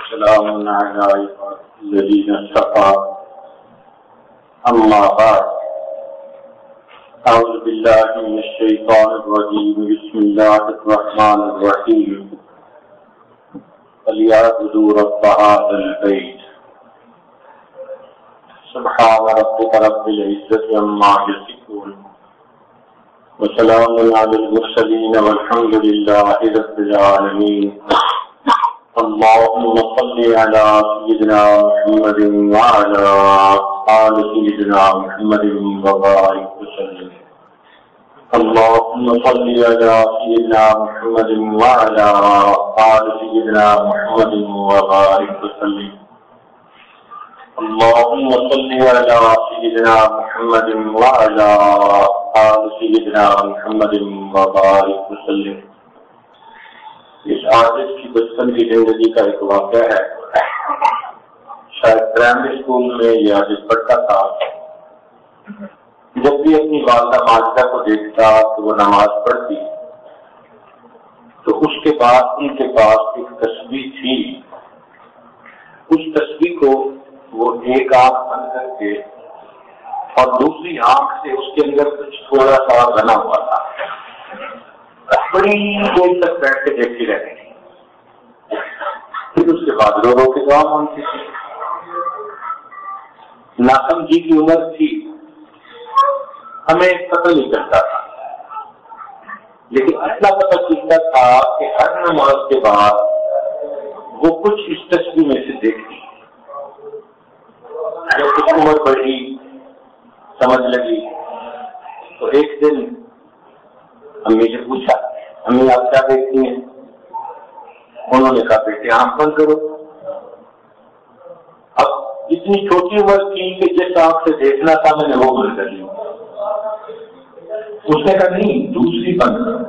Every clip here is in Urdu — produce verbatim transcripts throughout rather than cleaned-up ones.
وسلام على الذين اصطفى أما بعد أعوذ بالله من الشيطان الرجيم بسم الله الرحمن الرحيم فليعبدوا رب هذا البيت سبحان ربك رب العزة عما يصفون وسلام على المرسلين والحمد لله رب العالمين. اللهم صل على سيدنا محمد وعلى آل سيدنا محمد وبارك وسلم. اللهم صل على سيدنا محمد وعلى آل سيدنا محمد وبارك وسلم. اللهم صل على سيدنا محمد وعلى آل سيدنا محمد وبارك وسلم. اس عاجز کی بچپن کی زندگی کا ایک واقعہ ہے. شاید پرائمری اسکول میں یا جب پڑھتا تھا، جب بھی اپنی والدہ ماجدہ کو دیکھتا کہ وہ نماز پڑھتی تو اس کے بعد ان کے پاس ایک تسبیح تھی. اس تسبیح کو وہ ایک آنکھ بند کر کے اور دوسری آنکھ سے اس کے اندر کچھ تھوڑا سا بنا ہوا تھا، بڑی دیر تک بیٹھ کے دیکھتی رہتی تھی. پھر اس کے بعد رو رو کے دعا مانگتی تھی. ناسمجھی کی عمر تھی، ہمیں پتہ نہیں چلتا تھا، لیکن اتنا پتہ چلتا تھا کہ ہر نماز کے بعد وہ کچھ اس تصویر میں سے دیکھتی. جب کچھ عمر بڑھی، سمجھ لگی، تو ایک دن امی سے پوچھا، امی آپ کیا دیکھتی ہیں؟ انہوں نے کہا بیٹے آنکھ بند کرو. اب اتنی چھوٹی عمر تھی کہ جس آنکھ سے دیکھنا تھا میں نے وہ بند کر لی. اس نے کہا نہیں، دوسری بند کرو.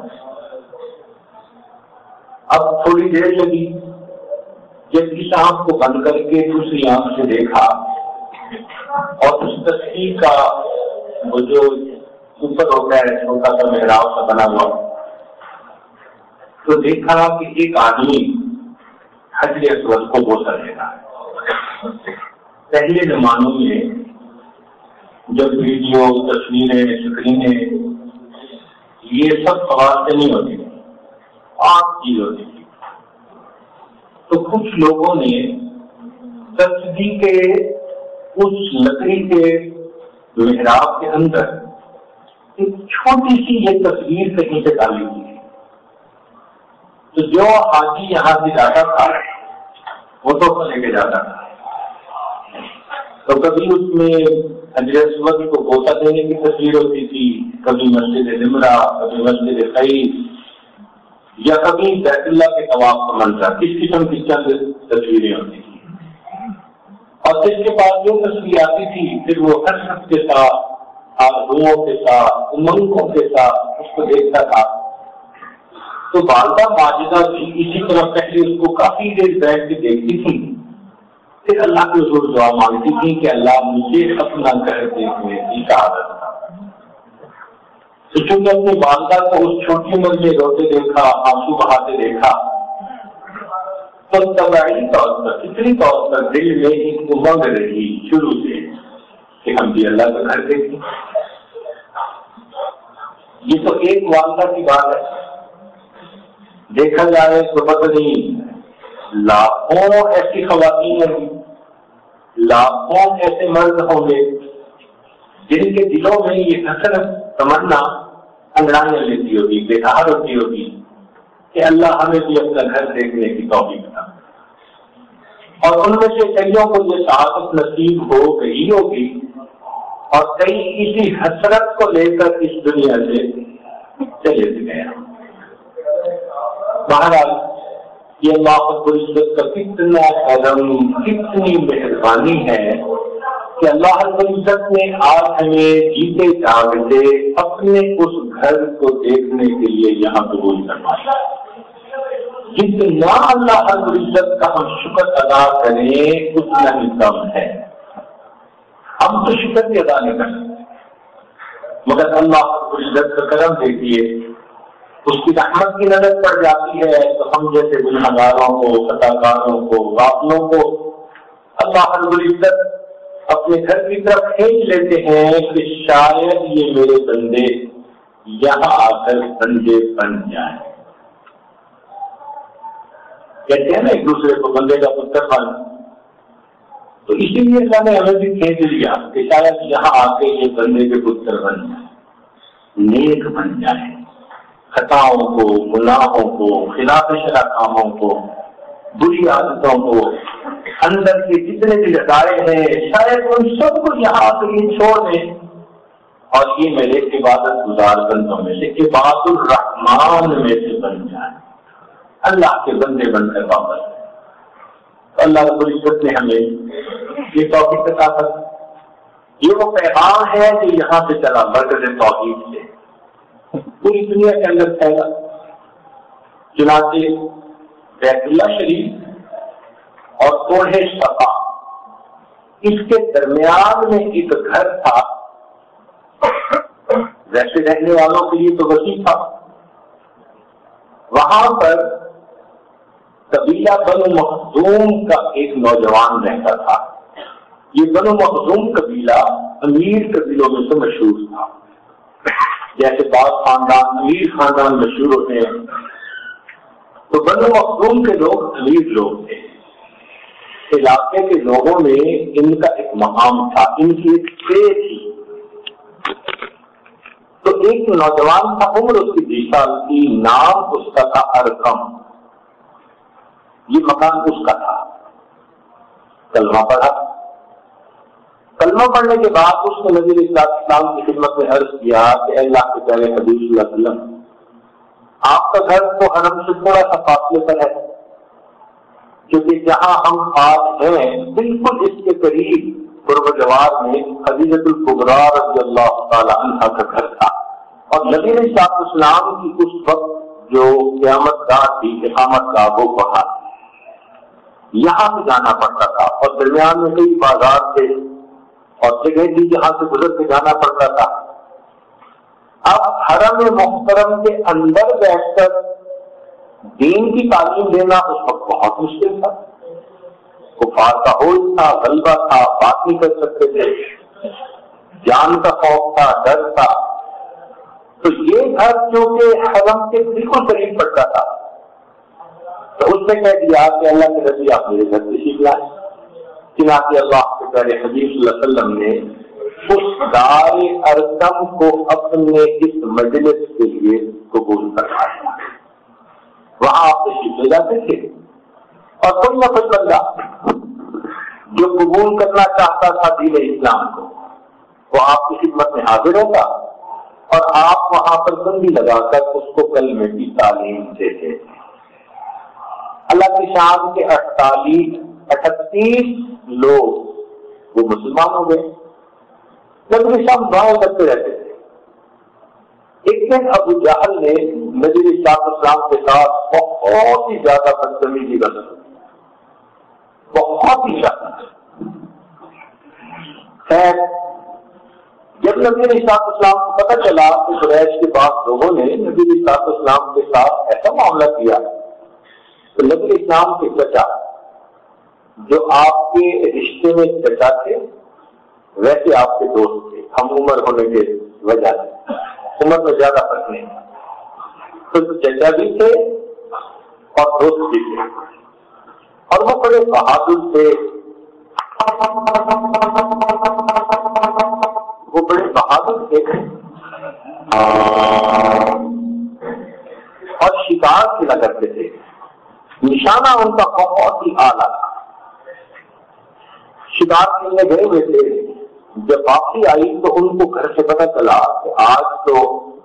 اب تھوڑی دیر لگی. جب اس آنکھ کو بند کر کے دوسری آنکھ سے دیکھا اور اس تصویر کا وہ جو اوپر ہوتا ہے چھوٹا سا محراب سا بنا ہوا، تو دیکھا کہ ایک آدمی حجر اسود کو بوسہ دے رہا ہے. پہلے زمانوں میں جب ویڈیو، تصویریں، اسکرینیں یہ سب خواص سے نہیں ہوتی تھی، آنکھ چیز ہوتی تھی، تو کچھ لوگوں نے تصویر کے اس لکڑی کے محراب کے اندر ایک چھوٹی سی یہ تصویر کہیں سے ڈالی ہوئی تھی. تو جو حاجی یہاں سے جاتا تھا وہ تو لے کے جاتا تھا. تو کبھی اس میں حجر اسود کو بوسہ دینے کی تصویر ہوتی تھی، کبھی مسجد نمرہ، کبھی مسجد خیف، یا کبھی بیت اللہ کے طواف کا منظر. اس قسم کی چند تصویریں ہوتی تھی. اور جس کے پاس جو تصویر آتی تھی پھر وہ حسرت کے ساتھ، آرزوؤں کے ساتھ، امنگوں کے ساتھ اس کو دیکھتا تھا. تو والدہ ماجدہ بھی اسی طرح پہلے اس کو کافی دیر بیٹھ کے دیکھتی تھی، پھر اللہ کے حضور دعا مانگتی تھی کہ اللہ مجھے اپنا گھر دیکھنے کی سعادت تھا. تو چونکہ اپنی والدہ کو اس چھوٹی عمر میں روتے دیکھا، آنسو بہاتے دیکھا، تو طبعی طور پر، فطری طور پر دل میں ایک امنگ رہی شروع سے کہ ہم بھی اللہ کا گھر دیکھیں. یہ تو ایک والدہ کی بات ہے. دیکھا جائے تو پتہ نہیں لاکھوں ایسی خواتین ہوں گی، لاکھوں ایسے مرد ہوں گے جن کے دلوں میں یہ حسرت، تمنا انگڑائیاں لیتی ہوگی، بےتار ہوتی ہوگی کہ اللہ ہمیں بھی اپنا گھر دیکھنے کی توفیق عطا. اور ان میں سے کئیوں کو یہ سعادت نصیب ہو گئی ہوگی اور کئی اسی حسرت کو لے کر اس دنیا سے چلے گئے. بہرحال یہ اللہ رب العزت کا کتنا کرم، کتنی مہربانی ہے کہ اللہ رب العزت نے آج ہمیں جیتے جاگتے اپنے اس گھر کو دیکھنے کے لیے یہاں قبول کروایا. جتنا اللہ رب العزت کا ہم شکر ادا کریں اتنا ہی کم ہے. ہم تو شکر بھی ادا نہیں کر سکتے، مگر اللہ رب العزت کا کرم دیکھیے اس کی رحمت کی نظر پڑ جاتی ہے تو ہم جیسے گنہگاروں کو، خطاکاروں کو، غافلوں کو اللہ رب العزت اپنے گھر کی طرف کھینچ لیتے ہیں کہ شاید یہ میرے بندے یہاں آ کر بندے بن جائیں. کہتے ہیں نا ایک دوسرے کو بندے کا پتر بن، تو اسی لیے اللہ نے ہمیں بھی کھینچ لیا کہ شاید یہاں آ کے یہ بندے کے پتر بن جائیں، نیک بن جائیں، خطاؤں کو، گناہوں کو، خلاف شرع کاموں کو، بری عادتوں کو، اندر کے جتنے بھی لگائے ہیں شاید ان سب کو یہاں آ کے یہ چھوڑ دیں اور یہ میرے عبادت گزار بندوں میں سے، عباد الرحمان میں سے بن جائیں، اللہ کے بندے بن کر واپس. اللہ رب العزت نے ہمیں یہ توفیق عطا کر. یہ وہ پیغام ہے جو یہاں سے چلا برکت توحید سے پوری دنیا کے اندر پھیلا. چنانچہ بیت اللہ شریف اور کوہ صفا اس کے درمیان میں ایک گھر تھا. ویسے رہنے والوں کے لیے تو وسیع تھا. وہاں پر قبیلہ بنو مخزوم کا ایک نوجوان رہتا تھا. یہ بنو مخزوم قبیلہ امیر قبیلوں میں سے مشہور تھا. جیسے بعض خاندان امیر خاندان مشہور ہوتے ہیں تو بنو مخزوم کے لوگ امیر لوگ تھے. علاقے کے لوگوں میں ان کا ایک مقام تھا، ان کی ایک پے تھی. تو ایک نوجوان تھا، عمر اس کی بیس سال کی، نام اس کا تھا ارقم. یہ مکان اس کا تھا. کلمہ پڑھا. کلمہ پڑھنے کے بعد اس نے نبی علیہ السلام کی خدمت میں عرض کیا کہ اے اللہ کے پیارے حبیب صلی اللہ علیہ وسلم، آپ کا گھر تو حرم سے تھوڑا سا فاصلے پر ہے، کیونکہ جہاں ہم آج ہیں بالکل اس کے قریب قرب جوار میں خدیجہ الکبریٰ رضی اللہ تعالی عنہا کا گھر تھا. اور نبی علیہ السلام کی اس وقت جو قیامت گاہ تھی، اقامت گاہ، وہ وہاں تھی. یہاں سے جانا پڑتا تھا اور درمیان میں کئی بازار تھے اور جگہ تھی جہاں سے گزر کے جانا پڑتا تھا. اب حرم محترم کے اندر بیٹھ کر دین کی تعلیم دینا اس وقت بہت مشکل تھا. کفار کا ہوش تھا، غلبہ تھا، بات نہیں کر سکتے تھے، جان کا خوف تھا، ڈر تھا. تو یہ گھر جو کہ حرم کے بالکل قریب پڑتا تھا، تو اس نے کہہ دیا کہ اللہ کے نبی آپ میرے گھر سے سیکھ لائیں. چنانچہ اللہ کے پیارے حبیب صلی اللہ علیہ وسلم نے اس دار ارقم کو اپنے اس مجلس کے لیے قبول کروایا. وہاں آپ تشریف لے جاتے تھے اور کوئی نہ کوئی بندہ جو قبول کرنا چاہتا تھا دین اسلام کو، وہ آپ کی خدمت میں حاضر ہوگا اور آپ وہاں پر بندی لگا کر اس کو کلمے کی تعلیم دیتے تھے. اللہ کی شان کے اڑتالیس اٹھتیس لوگ وہ مسلمان ہو گئے. نبی صاحب دعائیں کرتے رہتے تھے. ایک دن ابو جہل نے نبی علیہ السلام کے ساتھ بہت ہی زیادہ بدتمیزی کا سلوک کیا، بہت ہی زیادہ. خیر جب نبی علیہ السلام کو پتہ چلا کہ قریش کے بعض لوگوں نے نبی علیہ السلام کے ساتھ ایسا معاملہ کیا، تو نبی علیہ السلام کے چچا جو آپ کے رشتے میں چچا تھے ویسے آپ کے دوست تھے، ہم عمر ہونے کے وجہ سے عمر میں زیادہ فرق نہیں تھا، تو چچا بھی تھے اور دوست بھی تھے اور وہ بڑے بہادر تھے. وہ بڑے بہادر تھے اور شکار کھیلا کرتے تھے. نشانہ ان کا بہت ہی اعلیٰ تھا. شکار کھیلنے گئے ہوئے تھے. جب واپسی آئی تو ان کو گھر سے پتہ چلا کہ آج تو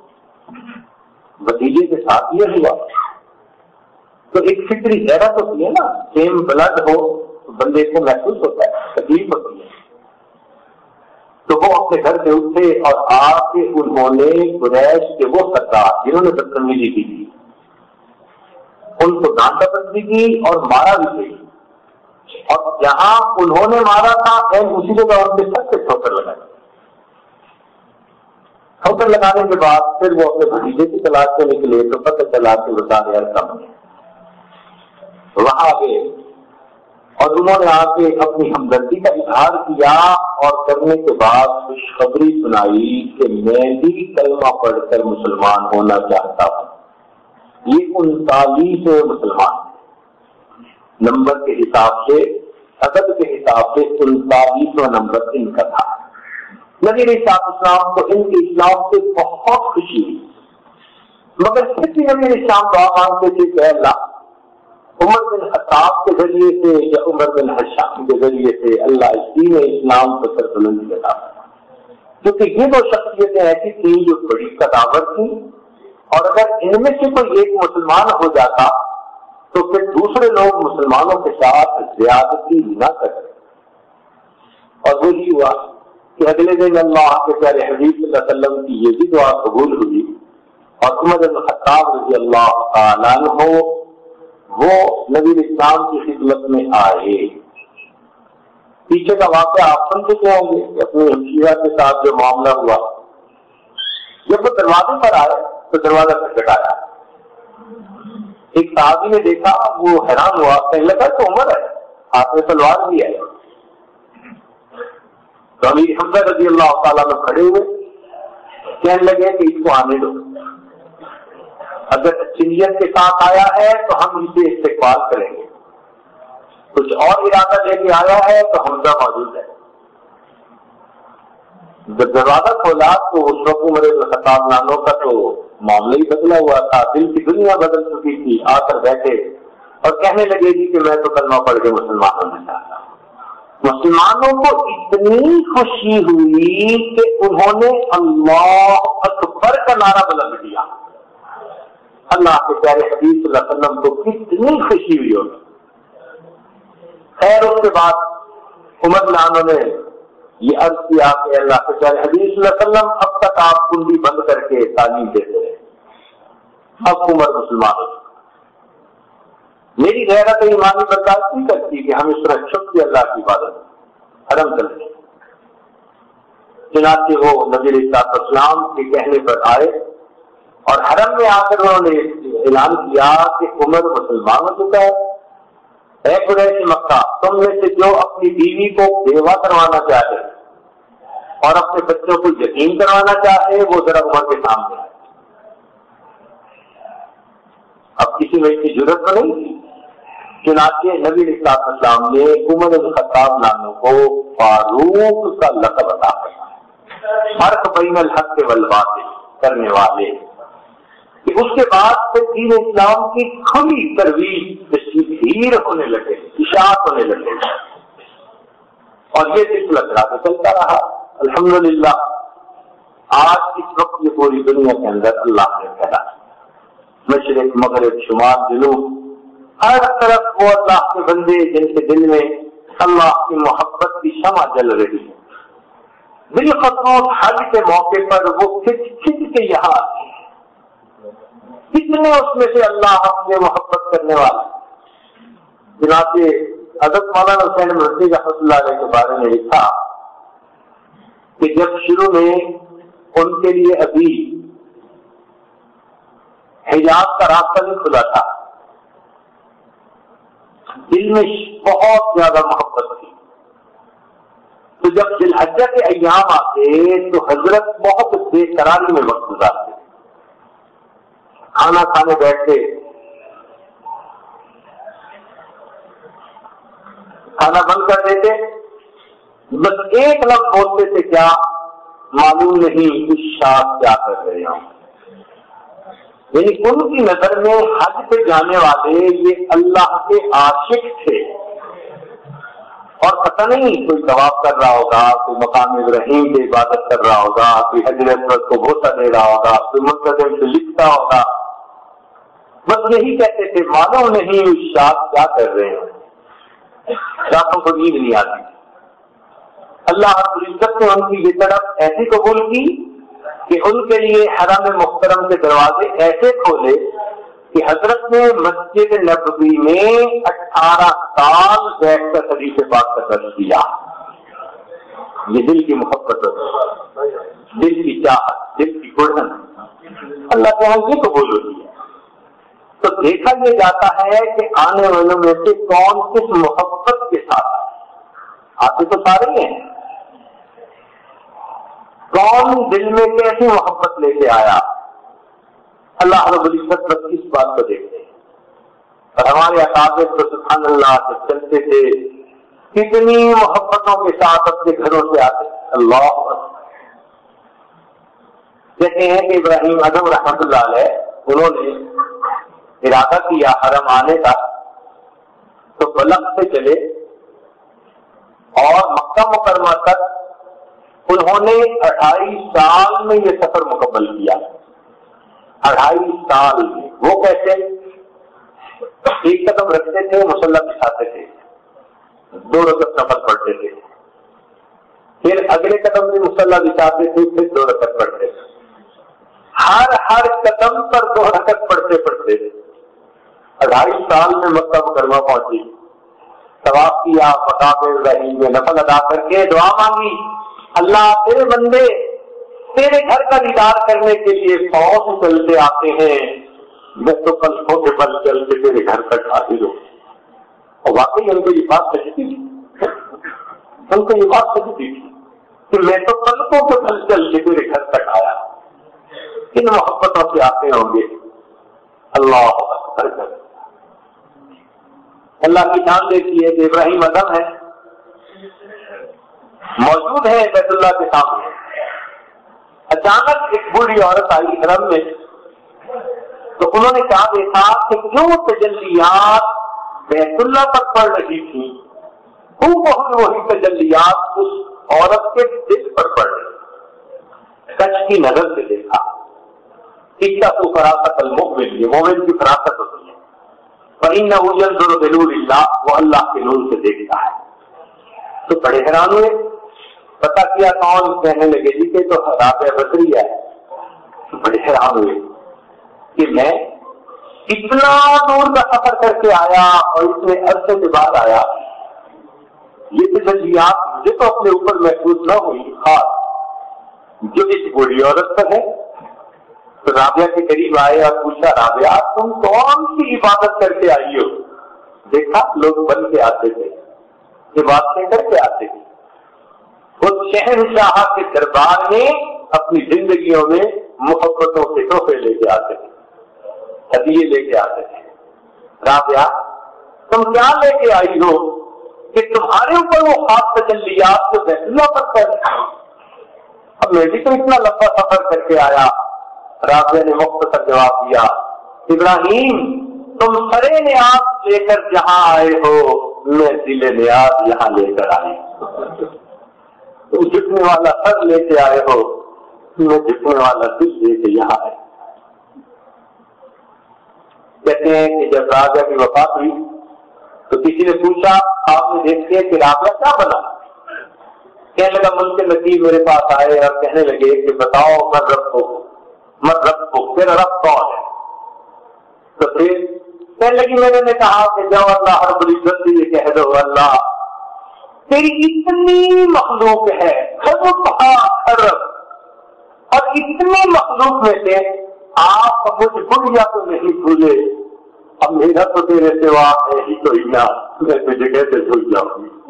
بھتیجے کے ساتھ یہ ہوا. تو ایک فکری غیرت ہوتی ہے نا، سیم بلڈ ہو تو بندے کو محسوس ہوتا ہے، تکلیف ہوتی ہے. تو وہ اپنے گھر سے اٹھے اور آ کے انہوں نے قریش کے وہ سردار جنہوں نے بدتمیزی کی تھی ان کو ڈانٹا پٹی کی اور مارا بھی گئی. اور جہاں انہوں نے مارا تھا اسی جگہ ان کے سر سے ٹھوکر لگائی. ٹھوکر لگانے کے بعد پھر وہ اپنے بھتیجے کی تلاش میں نکلے تو پتہ چلا کہ وہ سارے کم ہے. وہاں گئے اور انہوں نے آ کے اپنی ہمدردی کا اظہار کیا اور کرنے کے بعد خوشخبری سنائی کہ میں بھی کلمہ پڑھ کر مسلمان ہونا چاہتا ہوں. یہ انتالیس مسلمان نمبر کے حساب سے، عدد کے حساب سے انتالیسواں نمبر ان کا تھا. نبی علیہ السلام کو ان کے اسلام سے بہت خوشی ہوئی، مگر پھر بھی نبی علیہ السلام دعا مانگتے تھے کہ اللہ عمر بن خطاب کے ذریعے سے یا عمر بن ہشام کے ذریعے سے اللہ اس دین اسلام کو سربلندی عطا فرما، کیونکہ یہ دو شخصیتیں ایسی تھیں جو بڑی قداور تھیں، اور اگر ان میں سے کوئی ایک مسلمان ہو جاتا تو پھر دوسرے لوگ مسلمانوں کے ساتھ زیادتی نہ کرتے. اور وہی ہوا کہ اگلے دن اللہ کے پیارے حبیب صلی اللہ علیہ وسلم کی یہ بھی دعا قبول ہوئی اور عمر بن خطاب رضی اللہ تعالیٰ عنہ وہ نبی اسلام کی خدمت میں آئے. پیچھے کا واقعہ آپ سن چکے ہوں گے کہ اپنی ہمشیرہ کے ساتھ جو معاملہ ہوا، جب وہ دروازے پر آئے تو دروازہ کھٹکھٹایا. ایک صحابی نے دیکھا، وہ حیران ہوا، کہنے لگا تو عمر ہے، ہاتھ میں تلوار بھی ہے. تو امیر حمزہ رضی اللہ تعالیٰ میں کھڑے ہوئے کہنے لگے کہ اس کو آنے دو، اگر اچھی نیت کے ساتھ آیا ہے تو ہم اسے استقبال کریں گے، کچھ اور ارادہ لے کے آیا ہے تو حمزہ موجود ہے. جب دروازہ کھولا تو اس وقت عمر بن خطاب نانوں کا تو معاملہ ہی بدلا ہوا تھا، دل کی دنیا بدل چکی تھی. آ کر بیٹھے اور کہنے لگے جی کہ میں تو کلمہ پڑھ کے مسلمان ہونا چاہتا ہوں. مسلمانوں کو اتنی خوشی ہوئی کہ انہوں نے اللہ اکبر کا نعرہ بلند کیا. اللہ کے پیارے حبیب صلی اللہ علیہ وسلم کو کتنی خوشی ہوئی ہوگی. خیر اس کے بعد عمر نانوں نے یہ عرض کیا کہ اللہ کے پیارے حبیب صلی اللہ علیہ وسلم اب تک آپ کنڈی بند کر کے تعلیم دیتے رہے، اب عمر مسلمان ہو. میری غیرت ایمانی برداشت نہیں کرتی کہ ہم اس طرح چھپ کے اللہ کی عبادت حرم کر لیں. چنانچہ وہ نبی علیہ السلام کے کہنے پر آئے اور حرم میں آ کر انہوں نے اعلان کیا کہ عمر مسلمان ہو چکا ہے. اے قریش مکہ، تم میں سے جو اپنی بیوی کو بیوہ کروانا چاہے اور اپنے بچوں کو یتیم کروانا چاہے وہ ذرا عمر کے سامنے آئے. اب کسی میں اس کی ضرورت تو نہیں تھی. چنانچہ نبی علیہ السلام نے عمر بن خطاب ناموں کو فاروق کا لقب عطا کیا، فرق بین الحق والباطل کرنے والے. کہ اس کے بعد پھر دین اسلام کی کھلی ترویج تشہیر ہونے لگے، اشاعت ہونے لگے، اور یہ سلسلہ چلاتے چلتا رہا. الحمدللہ آج اس وقت یہ پوری دنیا کے اندر اللہ نے پھیلا، مشرق مغرب شمال جنوب ہر طرف وہ اللہ کے بندے جن کے دل میں اللہ کی محبت کی شمع جل رہی ہے. بالخصوص حج کے موقع پر وہ کھچ کھچ کے یہاں آتے ہیں. کتنے اس میں سے اللہ سے محبت کرنے والے. چنانچہ حضرت مولانا حسین مرسی رحمۃ اللہ علیہ کے بارے میں لکھا کہ جب شروع میں ان کے لیے ابھی حجاز کا راستہ نہیں کھلا تھا، دل میں بہت زیادہ محبت تھی. تو جب ذی الحجہ کے ایام آتے تو حضرت بہت بے قراری میں وقت گزارتے، کھانا کھانے بیٹھتے، کھانا بند کر دیتے، بس ایک لفظ بولتے تھے کیا معلوم نہیں اس شاخ کیا کر رہے ہوں. یعنی ان کی نظر میں حج پہ جانے والے یہ اللہ کے عاشق تھے، اور پتہ نہیں کوئی طواف کر رہا ہوگا، کوئی مقام ابراہیم کی عبادت کر رہا ہوگا، کوئی حجر اسود کو بوسہ دے رہا ہوگا، کوئی منتظم سے لکھتا ہوگا. بس یہی کہتے تھے معلوم نہیں اس شاخ کیا کر رہے ہیں. شاخوں کو نیند نہیں آتی. اللہ رب العزت نے ان کی یہ طرف ایسی قبول کی کہ ان کے لیے حرم محترم کے دروازے ایسے کھولے کہ حضرت نے مسجد نبوی میں اٹھارہ سال بیٹھ کر حدیث پاک کا درس دیا. یہ دل کی محبت، دل کی چاہت، دل بڑھن اللہ کے یہاں یہ قبول ہوتی ہے. تو دیکھا یہ جاتا ہے کہ آنے والوں میں سے کون کس محبت کے ساتھ آتے تو سارے ہیں, کون دل میں کیسی محبت لے کے آیا. اللہ رب العزت بس اس بات کو دیکھتے ہیں. اور ہمارے اکابر تو سبحان اللہ سے چلتے تھے, کتنی محبتوں کے ساتھ اپنے گھروں سے آتے. اللہ کہتے ہیں کہ ابراہیم اعظم رحمۃ اللہ علیہ انہوں نے ارادہ کیا حرم آنے کا, تو بلخ سے چلے اور مکہ مکرمہ تک انہوں نے اڑھائی سال میں یہ سفر مکمل کیا. اڑھائی سال میں وہ کیسے؟ ایک قدم رکھتے تھے, مصلی بچھاتے تھے, دو رکعت نفل پڑھتے تھے, پھر اگلے قدم میں مصلی بچھاتے تھے, پھر دو رکعت پڑھتے تھے. ہر ہر قدم پر دو رکعت پڑھتے پڑھتے تھے. اڑھائی سال میں مکہ مکرمہ پہنچی, طواف کیا, مقام ابراہیم میں نفل ادا کر کے دعا مانگی, اللہ تیرے بندے تیرے گھر کا دیدار کرنے کے لیے پاؤں سے چلتے آتے ہیں, میں تو کل چھوٹے پل چل کے تیرے گھر تک حاضر ہوں. اور واقعی ان کو یہ بات سجتی تھی, ان کو یہ بات سجتی تھی کہ میں تو پلکوں کے پل چل کے تیرے گھر تک آیا. کن محبتوں سے آتے ہوں گے. اللہ اکبر کر اللہ کی جان دیکھی ہے کہ ابراہیم اعظم ہے, موجود ہے بیت اللہ کے سامنے. اچانک ایک بوڑھی عورت آئی حرم میں, تو انہوں نے کہا دیکھا کہ جو تجلیات بیت اللہ پر پڑ رہی تھی وہ بہت وہی تجلیات اس عورت کے دل پر پڑ رہی. کچھ کی نظر سے دیکھا, کتنا تو فراست المؤمن, یہ مومن کی فراست ہوتی ہے. فإنه ينظر بنور اللہ, وہ اللہ کے نور سے دیکھتا ہے. تو بڑے حیران ہوئے, پتا کیا کون, کہنے لگے جی کہ تو رابعہ بصری ہے. بڑے حیران ہوئے کہ میں اتنا دور کا سفر کر کے آیا اور اتنے عرصے کے بعد آیا, یہ تجلیات مجھے تو اپنے اوپر محسوس نہ ہوئی, خاص جو اس بوڑھی عورت پر ہے. تو رابعہ کے قریب آئے اور پوچھا, رابعہ تم کون سی عبادت کر کے آئی ہو؟ دیکھا لوگ بن کے آتے تھے, عبادتیں کر کے آتے تھے. وہ شہنشاہ کے دربار میں اپنی زندگیوں میں محبتوں کے تحفے لے کے آتے تھے, ہدیے لے کے آتے تھے. رابعہ تم کیا لے کے آئی ہو کہ تمہارے اوپر وہ خاص تجلیات جو بیت اللہ پر پڑ رہے ہیں؟ اب میں بھی تو اتنا لمبا سفر کر کے آیا. رابعہ نے مختصر جواب دیا, ابراہیم تم سرے نیاز لے کر جہاں آئے ہو, میں دل نیاز یہاں لے کر آئی. تم جھکنے والا سر لے کے آئے ہو, میں جھکنے والا دل لے کے یہاں آئے. کہتے ہیں کہ جب رابعہ کی وفات ہوئی تو کسی نے پوچھا, آپ نے دیکھتے ہیں کہ رابعہ کیا بنا؟ کہنے لگا ملک نصیب میرے پاس آئے اور کہنے لگے کہ بتاؤ میں رب کو مت رب کو تیرا رب کون ہے؟ تو پھر کہنے لگی میں نے کہا کہ جاؤ اللہ رب العزت سے یہ کہہ دو, اللہ تیری اتنی مخلوق ہے خرب, اور اتنی مخلوق میں سے آپ مجھ بڑھیا تو نہیں بھولے, اب میرا تو تیرے سوا ہے ہی تو ہی, میں تجھے کیسے بھول جاؤں گی.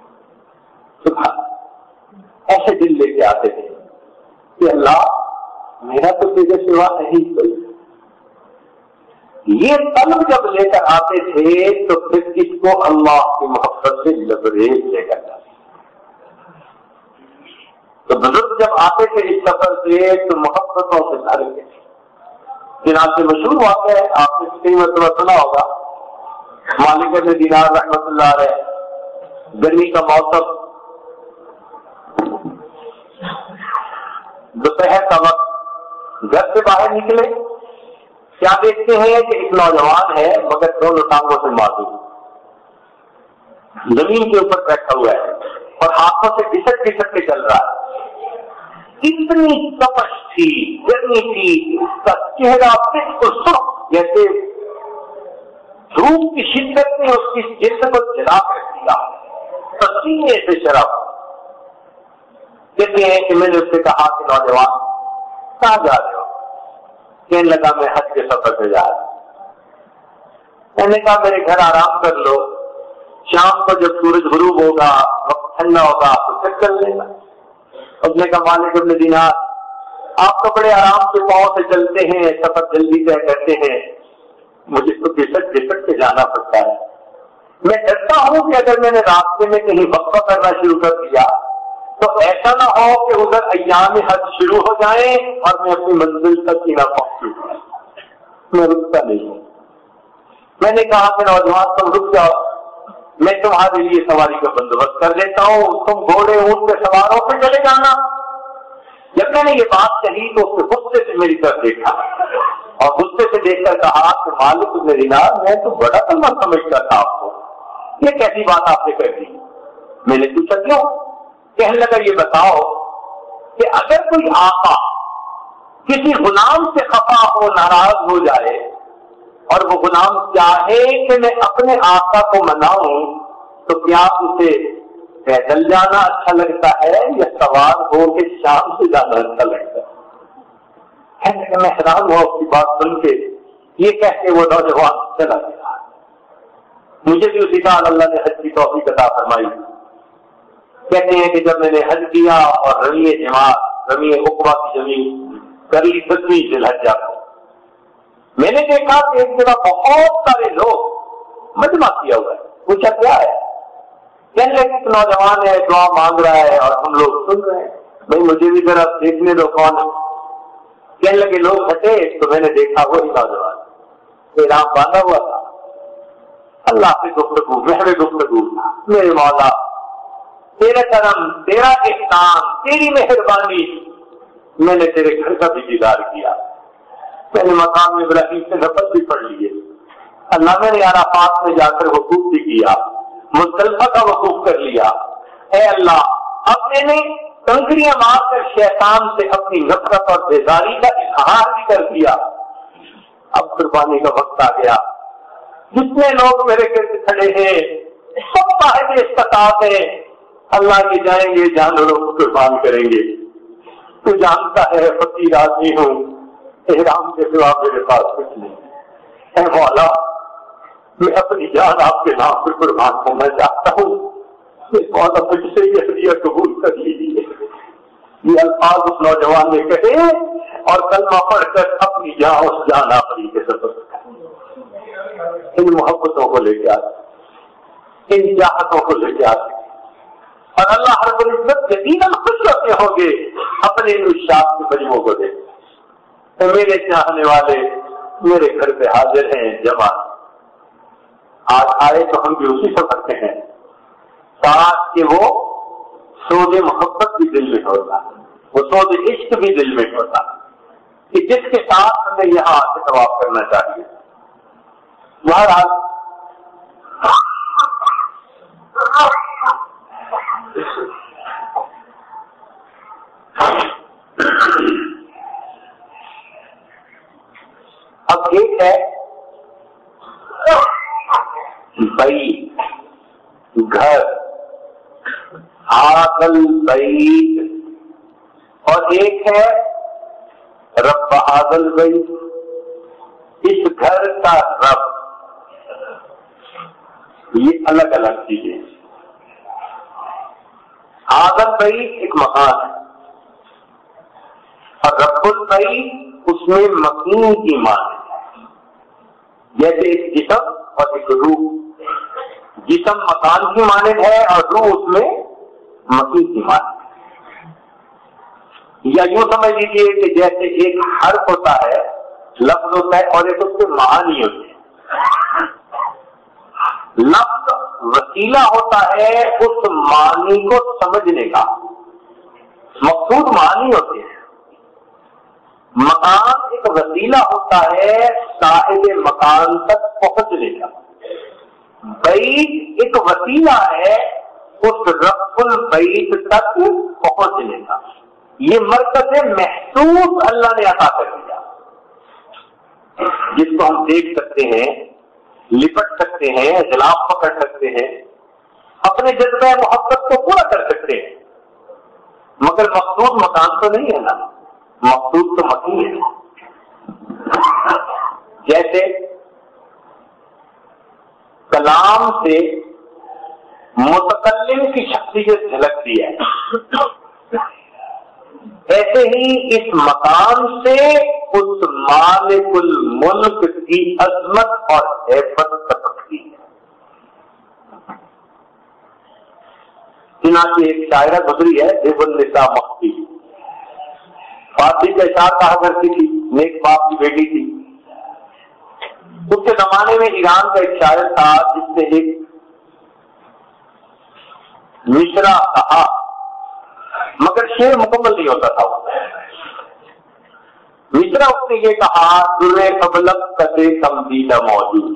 ایسے دل لے کے آتے تھے کہ اللہ میرا تو تیرے سوا نہیں کوئی. یہ طلب جب لے کر آتے تھے تو پھر اس کو اللہ کی محبت سے لبریز لے کر جاتے. تو بزرگ جب آتے تھے اس سفر سے تو محبتوں سے بھر گئے. چنانچہ مشہور واقعہ ہے, آپ نے کئی مرتبہ سنا ہوگا, مالک ابن دینار رحمۃ اللہ علیہ گرمی کا موسم, دوپہر کا وقت, گھر سے باہر نکلے, کیا دیکھتے ہیں کہ ایک نوجوان ہے مگر دونوں ٹانگوں سے معذور, زمین کے اوپر بیٹھا ہوا ہے اور ہاتھوں سے گھسٹ گھسٹ کے چل رہا ہے. اتنی تپش تھی, گرمی تھی, اس کا چہرہ بالکل سرخ جیسے دھوپ کی شدت نے اس کی جسم کو جلا کر دیا, پسینے سے شراب. کہتے ہیں کہ میں نے اس سے کہا کہ نوجوان کہاں جا رہے ہو؟ کہنے لگا میں حج کے سفر پہ جا رہا ہوں۔ میں نے کہا میرے گھر آرام کر لو، شام کو جب سورج غروب ہوگا وقت ٹھنڈا ہوگا تو پھر چل لینا۔ اس نے کہا مالک ابن دینار آپ تو بڑے آرام سے پاؤں سے چلتے ہیں، سفر جلدی طے کرتے ہیں، مجھے تو بسٹ بسٹ کے جانا پڑتا ہے۔ میں ڈرتا ہوں کہ اگر میں نے راستے میں کہیں وقفہ کرنا شروع کر دیا تو ایسا نہ ہو کہ ادھر ایام حج شروع ہو جائیں اور میں اپنی منزل تک ہی نہ پہنچوں۔ میں رکتا نہیں ہوں۔ میں نے کہا کہ نوجوان تم رک جاؤ، میں تمہارے لیے سواری کا بندوبست کر دیتا ہوں، تم گھوڑے اونٹ پہ سوار ہو کے چلے جانا۔ جب میں نے یہ بات کہی تو اس نے غصے سے میری طرف دیکھا اور غصے سے دیکھ کر کہا کہ مالک ابن دینار میں تو بڑا کلمہ سمجھتا تھا آپ کو، یہ کیسی بات آپ نے کر دی؟ میں نے پوچھا کیوں؟ کہنے لگا یہ بتاؤ کہ اگر کوئی آقا کسی غلام سے خفا ہو، ناراض ہو جائے اور وہ غلام چاہے کہ میں اپنے آقا کو مناؤں تو کیا اسے پیدل جانا اچھا لگتا ہے یا سوار ہو کے شام سے جانا اچھا لگتا ہے؟ میں حیران ہوا اس کی بات سن کے، یہ کہہ کے وہ نوجوان چلا گیا۔ مجھے بھی اسی سال اللہ نے حج کی توفیق عطا فرمائی۔ کہتے ہیں کہ جب میں نے حج کیا اور رمی جماعت رمی عقبہ کی زمین کری دسویں ذی الحجہ کو، میں نے دیکھا کہ ایک جگہ بہت سارے لوگ مجمع کیا ہوا ہے۔ پوچھا کیا ہے؟ کہنے لگے ایک نوجوان ہے دعا مانگ رہا ہے اور ہم لوگ سن رہے ہیں، بھائی مجھے بھی ذرا دیکھنے دو کون ہے۔ کہنے لگے لوگ ہٹے تو میں نے دیکھا وہی نوجوان احرام باندھا ہوا تھا۔ اللہ سے گفتگو مہر گفتگو، میرے مولا تیرا کرم، تیرا احسان، تیری مہربانی، میں نے تیرے گھر کا بھی دیدار کیا، میں نے مقام ابراہیم سے نفل بھی پڑھ لیے، اللہ میں نے عرفات میں جا کر وقوف بھی کیا، مزدلفہ کا وقوف کر لیا۔ اے اللہ اب میں نے کنکریاں مار کر شیطان سے اپنی نفرت اور بیزاری کا اظہار بھی کر دیا، اب قربانی کا وقت آ گیا۔ جتنے لوگ میرے گرد کھڑے ہیں سب صاحب استطاعت ہیں، اللہ کے جائیں گے جانوروں کو قربان کریں گے۔ تو جانتا ہے فقیر آدمی ہوں، احرام کے سوا میرے پاس کچھ نہیں۔ اے مولا میں اپنی جان آپ کے نام پر قربان کرنا چاہتا ہوں، مولا مجھ سے یہ ہدیہ قبول کر لیجیے۔ یہ الفاظ اس نوجوان نے کہے اور کلمہ پڑھ کر اپنی جان اس جان آفری کے سفر ان محبتوں کو لے کے آتے، ان چاہتوں کو لے کے آتے، اور اللہ رب العزت یقیناً خوش ہوتے ہوں گے اپنے ارشاد کے مجموع کو دیکھ۔ تو میرے چاہنے والے میرے گھر پہ حاضر ہیں جمع، آج آئے تو ہم بھی اسی سفر سے ہیں، کاش کہ وہ سود محبت بھی دل میں ہوتا، وہ سود عشق بھی دل میں ہوتا کہ جس کے ساتھ ہمیں یہاں آ کے طواف کرنا چاہیے۔ بہرحال اب ایک ہے بئی گھر آدل بعید، اور ایک ہے رب آدل بعید، اس گھر کا رب، یہ الگ الگ چیزیں۔ آدل بعید ایک مکان ہے اور رب البعید اس میں مکین کی معنی ہے، جیسے ایک جسم اور ایک روح، جسم مکان کی مانند ہے اور روح اس میں مکین کی مانند ہے، یا یوں سمجھ لیجیے کہ جیسے ایک حرف ہوتا ہے، لفظ ہوتا ہے اور ایک اس کے معانی ہوتے ہیں۔ لفظ وسیلہ ہوتا ہے اس معنی کو سمجھنے کا، مقصود معنی ہوتے ہیں۔ مکان ایک وسیلہ ہوتا ہے صاحب مکان تک پہنچنے کا، بعید ایک وسیلہ ہے اس رب البعید تک پہنچنے کا۔ یہ مرکز محسوس اللہ نے عطا کر دیا، جس کو ہم دیکھ سکتے ہیں، لپٹ سکتے ہیں، غلاف پکڑ سکتے ہیں، اپنے جذبہ محبت کو پورا کر سکتے ہیں، مگر مقصود مکان تو نہیں ہے نا۔ مقصود تو مکی ہے. جیسے کلام سے متکلم کی شخصیت جھلکتی ہے، ایسے ہی اس مقام سے اس مالک الملک کی عظمت اور ہیبت سبقتی ہے. چنانچہ ایک شاعرہ گزری ہے دیو النساء مخفی، فارسی کا اشعار کہا کرتی تھی، نیک باپ کی بیٹی تھی. اس کے زمانے میں ایران کا ایک شاعر تھا جس نے ایک مشرا کہا، مگر شعر مکمل نہیں ہوتا تھا. مشرا اس نے یہ کہا، درے ابلق کتے کمدیدہ موجود.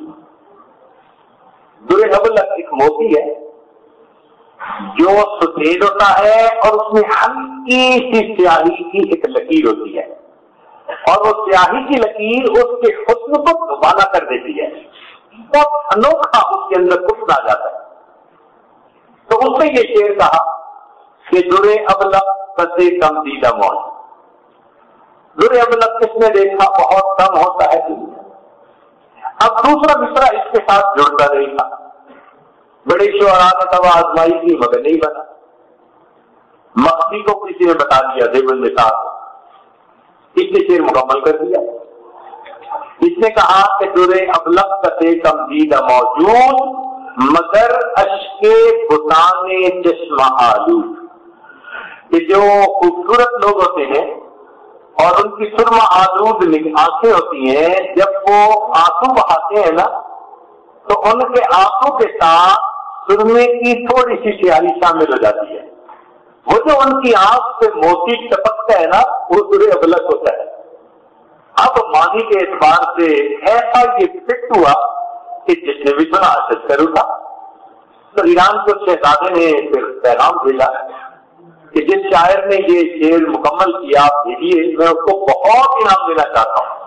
درے ابلق ایک موتی ہے جو سفید ہوتا ہے اور اس میں ہلکی سی سیاہی کی ایک لکیر ہوتی ہے، اور وہ سیاہی کی لکیر اس کے حسن کو دوبالا کر دیتی ہے، بہت انوکھا اس کے اندر حسن آ جاتا ہے. تو اس نے یہ شعر کہا کہ درے ابلق کتے کمدیدہ موجود. درے ابلق کس نے دیکھا، بہت کم ہوتا ہے. اب دوسرا مصرع اس کے ساتھ جڑتا نہیں تھا. بڑے شعراء نے توا آزمائی کی مگر نہیں بنا. مخفی کو کسی نے بتا دیا دیو النساء کو، اس نے شعر مکمل کر دیا. اس نے کہا کہ درے ابلق کتے کمدیدہ موجود مگر اشکے بتانے چشمہ آلود. کہ جو خوبصورت لوگ ہوتے ہیں اور ان کی سرما آلود آنکھیں ہوتی ہیں، جب وہ آنسو بہاتے ہیں نا تو ان کے آنکھوں کے ساتھ سرمے کی تھوڑی سی سیاہی شامل ہو جاتی ہے. وہ جو ان کی آنکھ سے موتی ٹپکتا ہے نا وہ درے ابلق ہوتا ہے. اب ماضی کے اعتبار سے ایسا یہ فٹ ہوا کہ جس نے بھی سنا اشد کروں تھا. تو ایران کو شہزادے نے پھر پیغام بھیجا کہ جس شاعر نے یہ شعر مکمل کیا آپ بھیجیے، میں اس کو بہت انعام دینا چاہتا ہوں.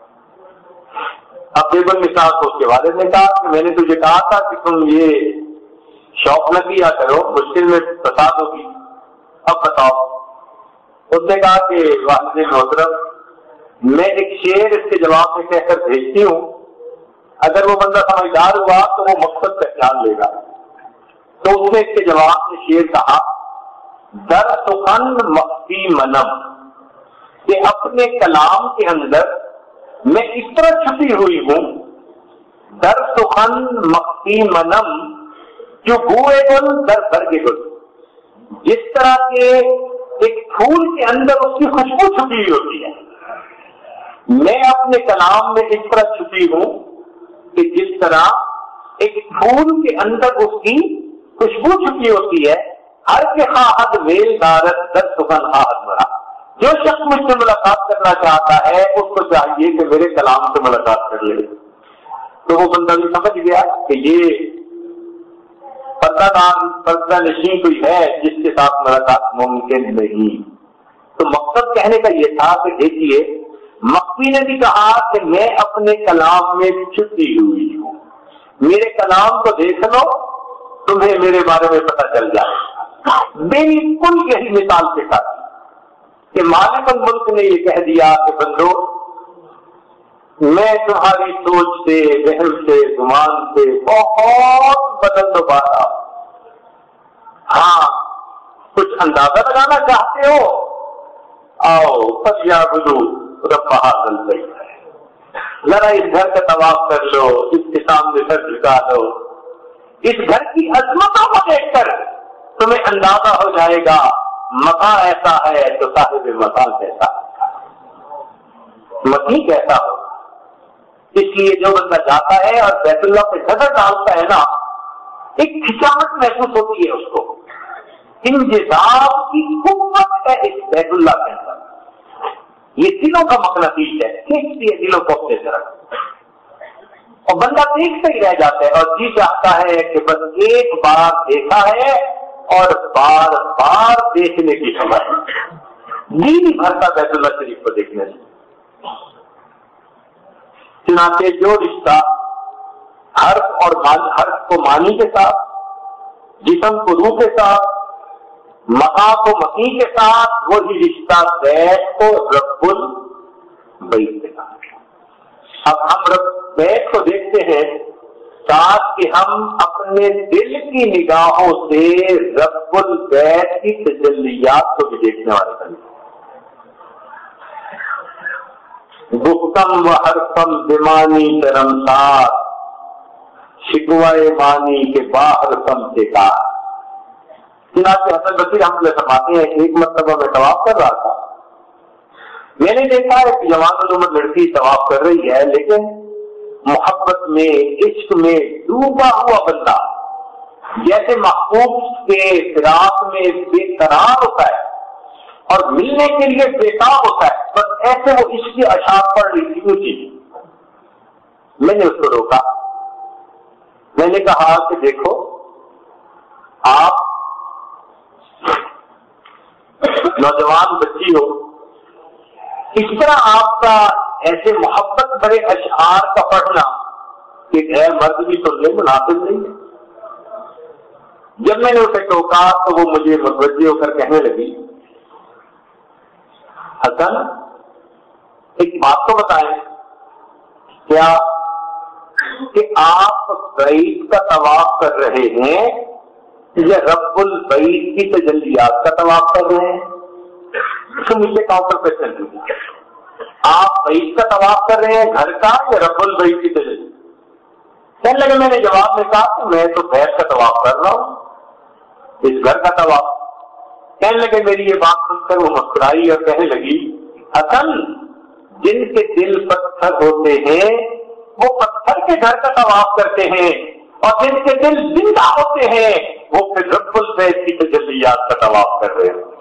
اب دیو النساء کو اس کے والد نے کہا کہ میں نے تجھے کہا تھا کہ تم یہ شوق نہ کیا کرو، مشکل میں فساد ہوگی، اب بتاؤ. اس نے کہا کہ والد محترم میں ایک شعر اس کے جواب میں کہہ کر بھیجتی ہوں، اگر وہ بندہ سمجھدار ہوا تو وہ مقصد پہچان لے گا. تو اس نے اس کے جواب میں شعر کہا، در سخن مخفی منم، کہ اپنے کلام کے اندر میں اس طرح چھپی ہوئی ہوں. در سخن مخفی منم جو گوئے گل در برگ گل. جس طرح کے ایک پھول کے اندر اس کی خوشبو چھپی ہوئی ہوتی ہے، میں اپنے کلام میں اس طرح چھپی ہوں کہ جس طرح ایک پھول کے اندر اس کی خوشبو چھپی ہوتی ہے. ہر کے خواہد میل دارت در سخن خواہد مرا. جو شخص مجھ سے ملاقات کرنا چاہتا ہے اس کو چاہیے کہ میرے کلام سے ملاقات کر لے. تو وہ بندہ بھی سمجھ گیا کہ یہ پردہ دار پردہ نشین کوئی ہے جس کے ساتھ ملاقات ممکن نہیں. تو مقصد کہنے کا یہ تھا کہ دیکھیے مخفی نے بھی کہا کہ میں اپنے کلام میں چھپی ہوئی ہوں، میرے کلام کو دیکھ لو تمہیں میرے بارے میں پتہ چل جائے. بالکل یہی مثال کے ساتھ کہ مالک الملک نے یہ کہہ دیا کہ بندو میں تمہاری سوچ سے، ذہن سے، گمان سے بہت بدل دو باتا. ہاں کچھ اندازہ لگانا چاہتے ہو، آؤ فیا بدو رب حاصل صحیح ہے. ذرا اس گھر کا طواف کر لو، اس کے سامنے سر جھکا دو. اس گھر کی عظمتوں کو دیکھ کر تمہیں اندازہ ہو جائے گا مکان ایسا ہے تو صاحب مکان کیسا، مکی کیسا ہو. اس لیے جو بندہ جاتا ہے اور بیت اللہ پہ نظر ڈالتا ہے نا، ایک کھچاوٹ محسوس ہوتی ہے اس کو. انجذاب کی قوت ہے اس بیت اللہ کے اندر. یہ دلوں کا مقناطیس ہے، کھینچتی ہے دلوں کو اپنے طرف، اور بندہ دیکھتا ہی رہ جاتا ہے اور جی چاہتا ہے کہ بس ایک بار دیکھا ہے اور بار بار دیکھنے کی سمجھ. جی نہیں بھرتا بیت اللہ شریف کو دیکھنے سے. چنانچہ جو رشتہ حرف اور حرف کو معنی کے ساتھ، جسم کو روح کے ساتھ، مقام کو مقی کے ساتھ، وہی رشتہ بیت کو رب البیت کے ساتھ۔ اب ہم رب بیت کو دیکھتے ہیں تاکہ ہم اپنے دل کی نگاہوں سے رب البیت کی تجلیات کو بھی دیکھنے والے بنیں۔ گفتم و حرفم بمانی شرمسار، شکوائے مانی کے باہر سم سے کار۔ چنانچہ حسن بصری رحمۃ اللہ فرماتے ہیں، ایک مرتبہ میں طواف کر رہا تھا، میں نے دیکھا ایک جوان العمر لڑکی طواف کر رہی ہے، لیکن محبت میں، عشق میں ڈوبا ہوا بندہ جیسے محبوب کے فراق میں بے قرار ہوتا ہے اور ملنے کے لیے بےتاب ہوتا ہے، بس ایسے وہ عشق کی اشعار پڑھ رہی تھی اونچی۔ میں نے اس کو روکا، میں نے کہا کہ دیکھو آپ نوجوان بچی ہو، اس طرح آپ کا ایسے محبت بڑے اشعار کا پڑھنا کہ اے مرد بھی سن لے مناسب نہیں ہے۔ جب میں نے اسے ٹوکا تو وہ مجھے متوجہ ہو کر کہنے لگی، حسن ایک بات تو بتائیں، کیا کہ آپ بیت کا طواف کر رہے ہیں یا رب البیت کی تجلیات کا طواف کر رہے ہیں؟ تو مجھے کاؤنٹر پہ چل رہی، آپ بیت کا طواف کر رہے ہیں گھر کا یا رب البیت کی تجلی؟ کہنے لگے، میں نے جواب میں کہا کہ میں تو بیت کا طواف کر رہا ہوں، اس گھر کا طواف۔ کہنے لگے، میری یہ بات سن کر وہ مسکرائی اور کہنے لگی، حسن جن کے دل پتھر ہوتے ہیں وہ پتھر کے گھر کا طواف کرتے ہیں، اور جن کے دل زندہ ہوتے ہیں وہ پھر رب البیت کی تجلیات کا طواف کر رہے ہیں۔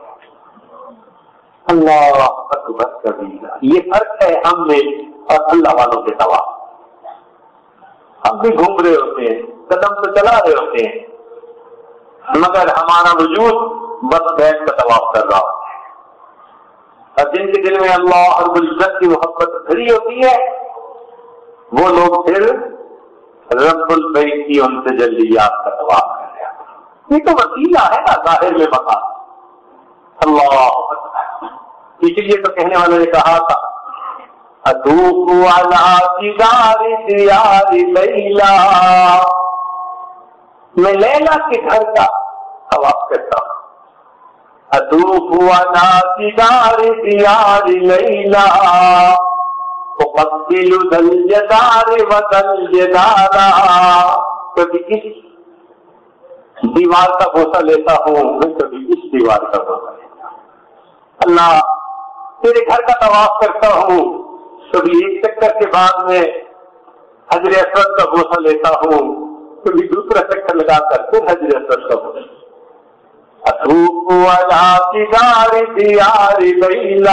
اللہ اکبر کبیرہ، یہ فرق ہے ہم میں اور اللہ والوں کے طواف۔ ہم بھی گھوم رہے ہوتے ہیں، قدم تو چلا رہے ہوتے ہیں، مگر ہمارا وجود بس بیت کا طواف کر رہا ہوتا ہے، اور جن کے دل میں اللہ رب العزت کی محبت بھری ہوتی ہے وہ لوگ پھر رب البیت کی ان تجلیات کا طواف کر رہے ہیں۔ یہ تو وسیلہ ہے نا ظاہر میں مقام۔ اللہ اکبر، اس لیے تو کہنے والے نے کہا تھا، ادوق علی دیدار دیار لیلا، میں لیلا کے گھر کا طواف کرتا ہوں۔ ادوق علی دیدار دیار لیلا، اقبل ذل جدار وذل جدارا، کبھی اس دیوار کا بوسہ لیتا ہوں، میں کبھی اس دیوار کا بوسہ لیتا ہوں۔ اللہ تیرے گھر کا طواف کرتا ہوں، کبھی ایک چکر کے بعد میں حجر اسود کا بوسہ لیتا ہوں، کبھی دوسرا چکر لگا کر پھر حجر اسود کا بوسہ۔ اتوب علی دیدار دیار لیلا،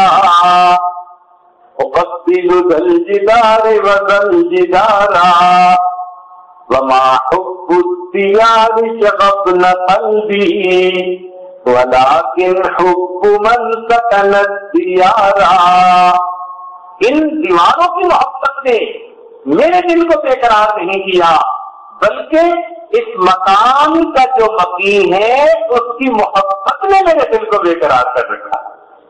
اقبل ذل جدار وذل جدارا، وما حب الدیار شغفن قلبی ولیکن حب من سکن الدیار۔ ان دیواروں کی محبت نے میرے دل کو بے قرار نہیں کیا، بلکہ اس مکان کا جو مقیم ہے اس کی محبت نے میرے دل کو بے قرار کر رکھا۔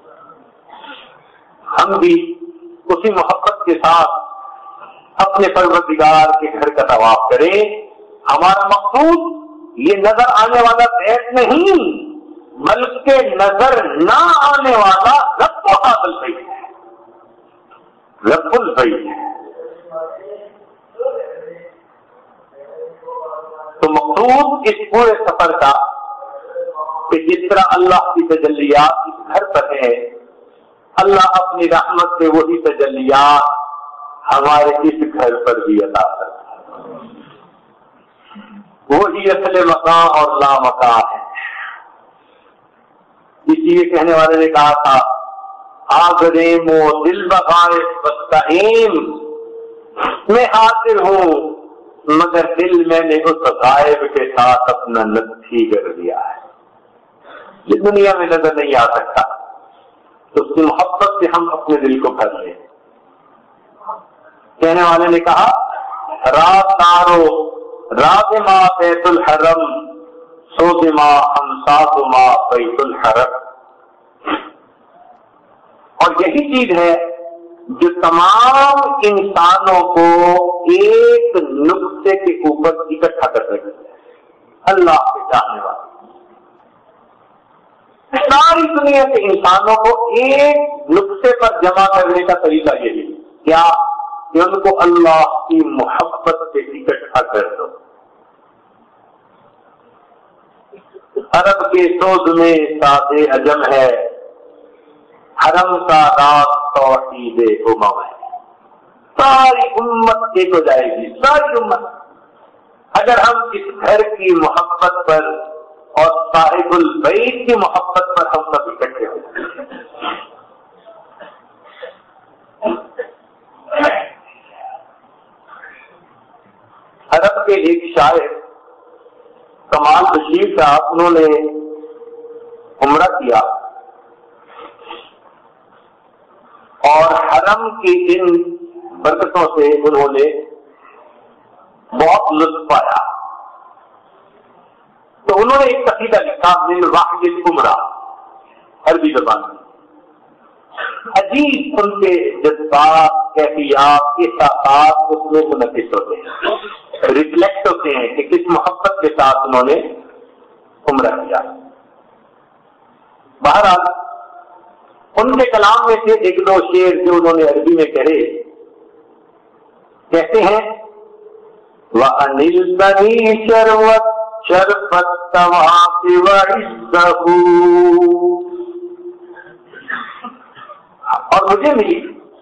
ہم بھی اسی محبت کے ساتھ اپنے پروردگار کے گھر کا طواف کریں۔ ہمارا مقصود یہ نظر آنے والا بیت نہیں، بلکہ نظر نہ آنے والا رب حاصل بیت ہے، رب البیت ہے۔ تو مقصود اس پورے سفر کا کہ جس طرح اللہ کی تجلیات اس گھر پر ہے، اللہ اپنی رحمت سے وہی تجلیات ہمارے اس گھر پر بھی عطا کرتا ہے۔ وہی اصل مقام اور لا مقام ہے۔ اس لیے کہنے والے نے کہا تھا، آگریم و دل بغائے بستعیم، میں حاضر ہوں مگر دل میں نے اس غائب کے ساتھ اپنا نتھی کر دیا ہے، یہ دنیا میں نظر نہیں آ سکتا، تو اس کی محبت سے ہم اپنے دل کو بھر لیں۔ کہنے والے نے کہا، رات تارو راز ما بیت الحرم سوزما امساکما بیت الحرم. اور یہی چیز ہے جو تمام انسانوں کو ایک نقطے کے اوپر اکٹھا کر رہی ہے. اللہ کے چاہنے والے ساری دنیا کے انسانوں کو ایک نقطے پر جمع کرنے کا طریقہ یہی ہے کیا کہ ان کو اللہ کی محبت سے اکٹھا کر دو. عرب کے سوز میں ساز عجم ہے، حرم کا راز توحید امم ہے. ساری امت ایک ہو جائے گی، ساری امت اگر ہم اس گھر کی محبت پر اور صاحب البیت کی محبت پر ہم سب اکٹھے ہو جائیں. عرب کے ایک شاعر کمال بشیر صاحب، انہوں نے عمرہ کیا اور حرم کی ان برکتوں سے انہوں نے بہت لطف پایا. تو انہوں نے ایک قصیدہ لکھا من واحد العمرہ عربی زبان میں. عجیب ان کے جذبات، کیفیات، احساسات اس میں منعکس ہوتے ہیں، ریفلیکٹ ہوتے ہیں کہ کس محبت کے ساتھ انہوں نے عمرہ کیا. بہرحال ان کے کلام میں سے ایک دو شعر جو انہوں نے عربی میں کہے، کہتے ہیں وَأَنِلْتَنِي شَرْوَتْ شَرْفَتْ طَوَافِ وَعِزَّهُ، اور مجھے ملی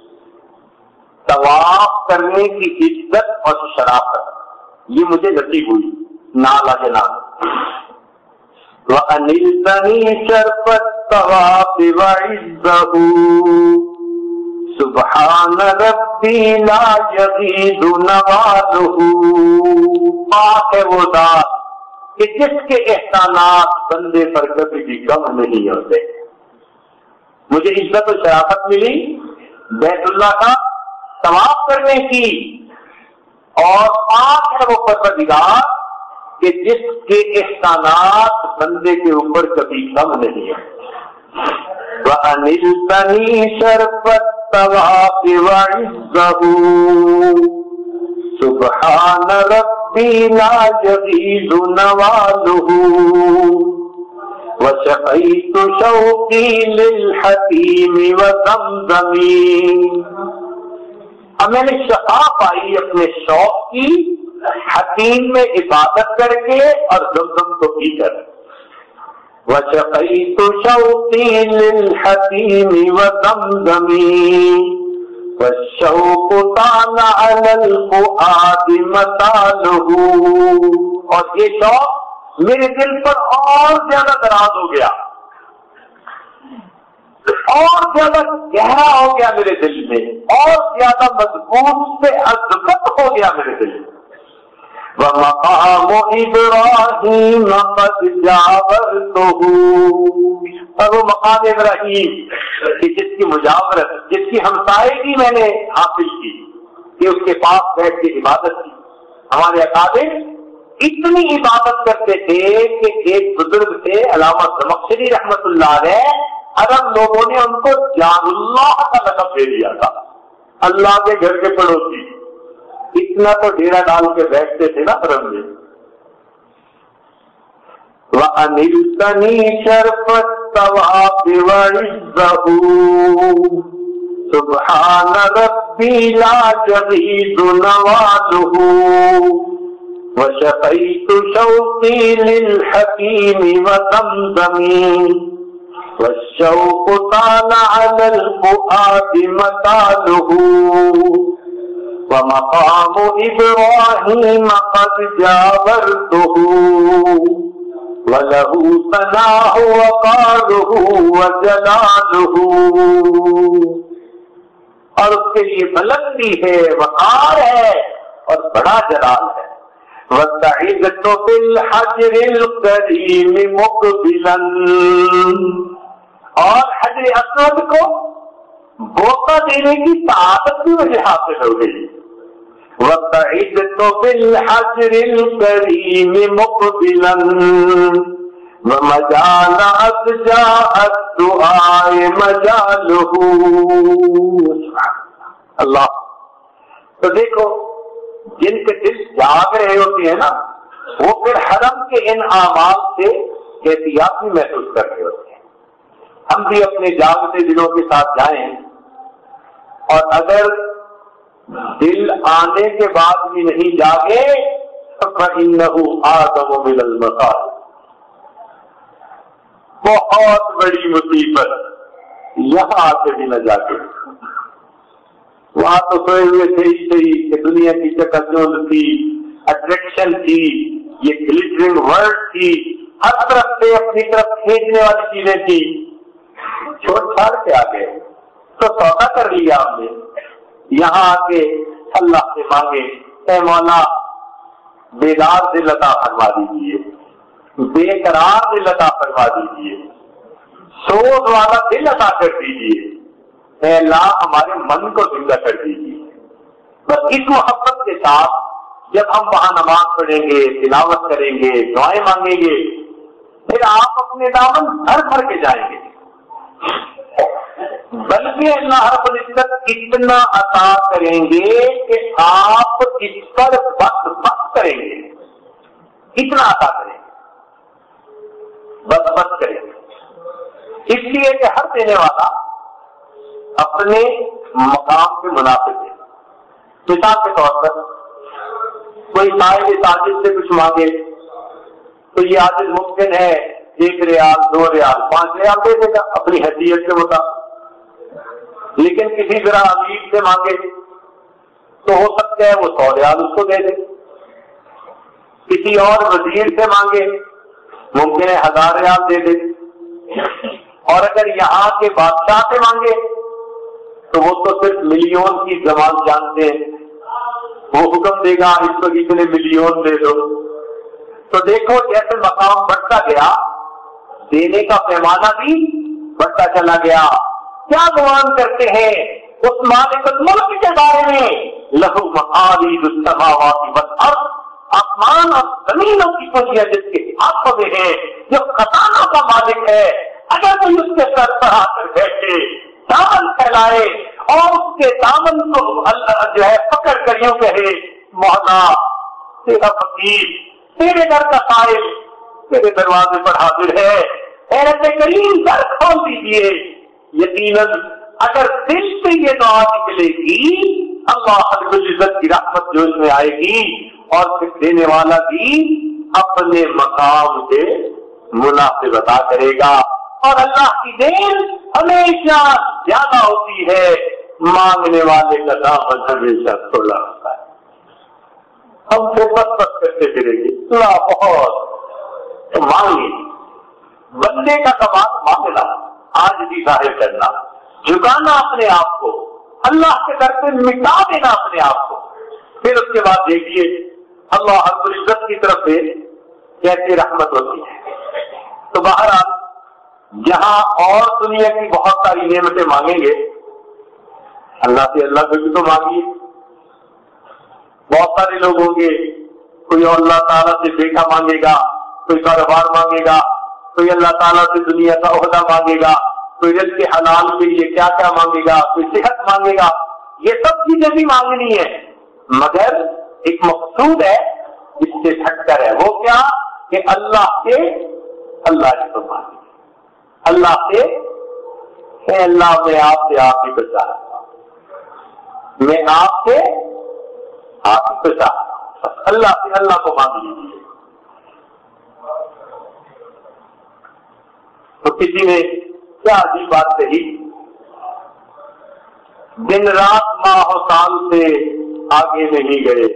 طواف کرنے کی عزت اور شرافت، یہ مجھے نصیب ہوئی نالا جناب. وَأَنِلْتَنِي شَرْفَتْ طَوَافِ وَعِزَّهُ سبحان ربی لا یغید نوالہ. پاک ہے وہ ذات کہ جس کے احسانات بندے پر کبھی بھی کم نہیں ہوتے. مجھے عزت و شرافت ملی بیت اللہ کا طواف کرنے کی، اور پاک ہے وہ پروردگار کہ جس کے احسانات بندے کے اوپر کبھی کم نہیں ہے. وَأَنِلْتَنِي شَرْفَتْ طَوَافِ وَعِزَّهُ سُبْحَانَ رَبِّي لَا يَغِيضُ نَوَالُهُ وَشَقَيْتُ شَوْقِي لِلْحَتِيمِ وَزَمْزَمِي. اب میں نے شفا پائی اپنے شوق کی حتیم میں عبادت کر کے اور زمزم کو پی کر. وَشَقَيْتُ شَوْقِي لِلْحَتِيمِ وَزَمْزَمِي وَالشَّوْقُ طَالَ عَلَى الْفُؤَادِ مَطَالُهُ. اور یہ شوق میرے دل پر اور زیادہ دراز ہو گیا، اور زیادہ گہرا ہو گیا میرے دل میں، اور زیادہ مضبوط سے عظمت ہو گیا میرے دل میں. وَمَقَامُ إِبْرَاهِيمَ قَدْ جَاوَرْتُهُ. اور وہ مقام ابراہیم کہ جس کی مجاورت، جس کی ہمسائیگی میں نے حاصل کی، کہ اس کے پاس بیٹھ کے عبادت کی. ہمارے اکابر اتنی عبادت کرتے تھے کہ ایک بزرگ تھے علامہ زمخشری رحمت اللہ علیہ، عرب لوگوں نے ان کو جان اللہ کا لقب دے دیا تھا، اللہ کے گھر کے پڑوسی. اتنا تو ڈیرا ڈال کے بیٹھتے تھے نا عرب میں. وَأَنِلْتَنِي شَرْفَتْ طَوَافِ وَعِزَّهُ سُبْحَانَ رَبِّي لَا يَغِيضُ نَوَالُهُ وَشَقَيْتُ شَوْقِي لِلْحَكِيمِ وَزَمْزَمِي وَالشَّوْقُ طَالَ عَلَى الْفُؤَادِ مَطَالُهُ وَمَقَامُ إِبْرَاهِيمَ قَدْ جَاوَرْتُهُ وَلَهُ ثَنَاءُ وَقَارُهُ وَجَلَالُهُ. اور اس کے لیے بلندی ہے، وقار ہے اور بڑا جلال ہے. وَسَعِدْتُ بِالْحَجْرِ الْكَرِيمِ مُقْبِلًا. اور حجر اسود کو بوسہ دینے کی سعادت بھی مجھے حاصل ہو گئی. وَقَعِدْتُ بِالْحَجْرِ الْكَرِيمِ مُقْبِلًا وَمَجَالَ أَسْجَاءَ الدُّعَاءِ مَجَالُهُ. اللہ. تو دیکھو جن کے دل جاگ رہے ہوتے ہیں نا وہ پھر حرم کے ان اعمال سے احتیاط بھی محسوس کر رہے ہوتے ہیں. ہم بھی اپنے جاگتے دلوں کے ساتھ جائیں اور اگر دل آنے کے بعد بھی نہیں جاگے فَإِنَّهُ آدَمُ مِنَ الْمَصَائِبِ. بہت بڑی مصیبت یہاں آ کے بھی نہ جاگے. وہاں تو سوئے ہوئے تھے ہی صحیح کہ دنیا کی چکچوند تھی، اٹریکشن تھی، یہ گلیٹرنگ ورلڈ تھی، ہر طرف سے اپنی طرف کھینچنے والی چیزیں تھی. چھوڑ چھاڑ کے آ گئے تو سودا کر لیا ہم نے. یہاں آ کے اللہ سے مانگے اے مولا بیدار دل عطا فرما دیجیے، بے قرار دل عطا فرما دیجیے، سوز والا دل عطا کر دیجیے. اے اللہ ہمارے من کو زندہ کر دیجیے. بس اس محبت کے ساتھ جب ہم وہاں نماز پڑھیں گے، تلاوت کریں گے، دعائیں مانگیں گے، پھر آپ اپنے دامن بھر بھر کے جائیں گے. بلکہ اللہ رب العزت اتنا عطا کریں گے کہ آپ اس پر بس بس کریں گے. اتنا عطا کریں گے، بس بس کریں گے. اس لیے کہ ہر دینے والا اپنے مقام کے مناسب ہے. مثال کے طور پر کوئی صاحب تاجر سے کچھ مانگے تو یہ عاجز ممکن ہے ایک ریال، دو ریال، پانچ ریال دے دے گا اپنی حیثیت کے مطابق. لیکن کسی ذرا امیر سے مانگے تو ہو سکتا ہے وہ سو ریال اس کو دے دے. کسی اور وزیر سے مانگے ممکن ہے ہزار ریال دے دے. اور اگر یہاں کے بادشاہ سے مانگے تو وہ تو صرف ملین کی زبان جانتے ہیں، وہ حکم دے گا اس کو اتنے ملین دے دو. تو دیکھو جیسے مقام بڑھتا گیا دینے کا پیمانہ بھی بڑھتا چلا گیا. کیا گمان کرتے ہیں اس مالک الملک کے بارے میں؟ لہو مقالید السماوات والارض، آسمان اور زمینوں کی کنجیاں جس کے ہاتھوں میں ہے، جو خزانہ کا مالک ہے. اگر کوئی اس کے سر پر آ کر بیٹھے، دامن پھیلائے اور اس کے دامن کو اللہ جو ہے پکڑ کر یوں کہے مولا تیرا فقیر تیرے در کا سائل تیرے دروازے پر حاضر ہے، اے رب کریم در کھول دیجیے. یقیناً اگر دل سے یہ دعا نکلے گی اللہ رب العزت کی رحمت جو اس میں آئے گی اور پھر دینے والا بھی اپنے مقام سے مناسب عطا کرے گا. اور اللہ کی دین ہمیشہ زیادہ ہوتی ہے، مانگنے والے کا دامن ہمیشہ کھلا ہوتا ہے. ہم سے بس بس کرتے پھریں گے اللہ بہت مانگے. بندے کا کمال مانگنا، آج بھی ظاہر کرنا، جھکانا اپنے آپ کو، اللہ کے در پہ مٹا دینا اپنے آپ کو. پھر اس کے بعد دیکھیے اللہ رب العزت کی طرف سے کیسی رحمت ہوتی ہے. تو بہرحال جہاں اور دنیا کی بہت ساری نعمتیں مانگیں گے اللہ سے اللہ سے بھی تو مانگیے. بہت سارے لوگ ہوں گے، کوئی اللہ تعالیٰ سے بیٹا مانگے گا، کوئی کاروبار مانگے گا، کوئی اللہ تعالیٰ سے دنیا کا عہدہ مانگے گا، کوئی رزق حلال کے لیے کیا کیا مانگے گا، کوئی صحت مانگے گا. یہ سب چیزیں بھی مانگنی ہے مگر ایک مقصود ہے اس سے ہٹ کر ہے. وہ کیا کہ اللہ سے اللہ سے تو مانگے، اللہ سے اے اللہ میں آپ سے آپ ہی بچا رہا ہوں، میں آپ سے آپ ہی بچا رہا ہوں. اللہ سے اللہ کو مانگ لیجیے. تو کسی نے کیا عجیب بات کہی، دن رات ماہ و سال سے آگے نہیں گئے،